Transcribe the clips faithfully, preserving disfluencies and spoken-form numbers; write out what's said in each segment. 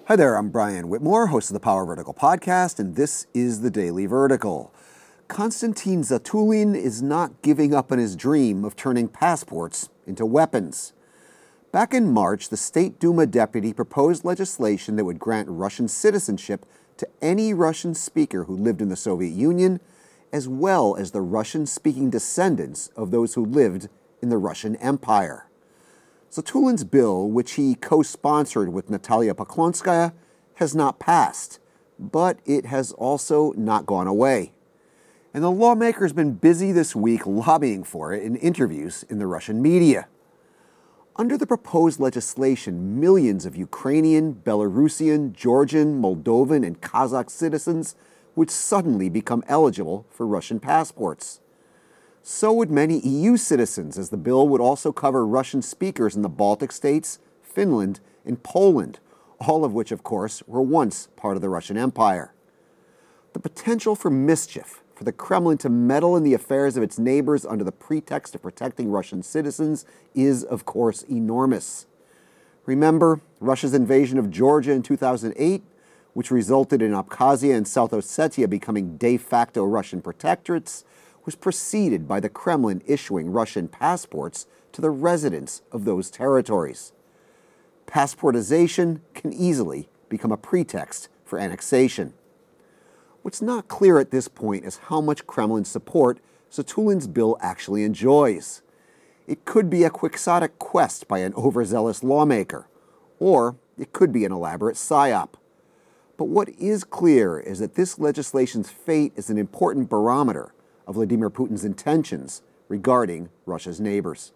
Hi there, I'm Brian Whitmore, host of the Power Vertical podcast, and this is the Daily Vertical. Konstantin Zatulin is not giving up on his dream of turning passports into weapons. Back in March, the State Duma deputy proposed legislation that would grant Russian citizenship to any Russian speaker who lived in the Soviet Union, as well as the Russian-speaking descendants of those who lived in the Russian Empire. Zatulin's bill, which he co-sponsored with Natalia Poklonskaya, has not passed, but it has also not gone away. And the lawmaker's been busy this week lobbying for it in interviews in the Russian media. Under the proposed legislation, millions of Ukrainian, Belarusian, Georgian, Moldovan, and Kazakh citizens would suddenly become eligible for Russian passports. So would many E U citizens, as the bill would also cover Russian speakers in the Baltic states, Finland, and Poland, all of which, of course, were once part of the Russian Empire. The potential for mischief, for the Kremlin to meddle in the affairs of its neighbors under the pretext of protecting Russian citizens, is, of course, enormous. Remember Russia's invasion of Georgia in two thousand eight, which resulted in Abkhazia and South Ossetia becoming de facto Russian protectorates, was preceded by the Kremlin issuing Russian passports to the residents of those territories. Passportization can easily become a pretext for annexation. What's not clear at this point is how much Kremlin support Zatulin's bill actually enjoys. It could be a quixotic quest by an overzealous lawmaker, or it could be an elaborate psyop. But what is clear is that this legislation's fate is an important barometer of Vladimir Putin's intentions regarding Russia's neighbors.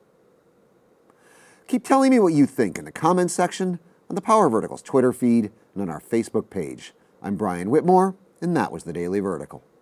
Keep telling me what you think in the comments section, on the Power Vertical's Twitter feed, and on our Facebook page. I'm Brian Whitmore, and that was the Daily Vertical.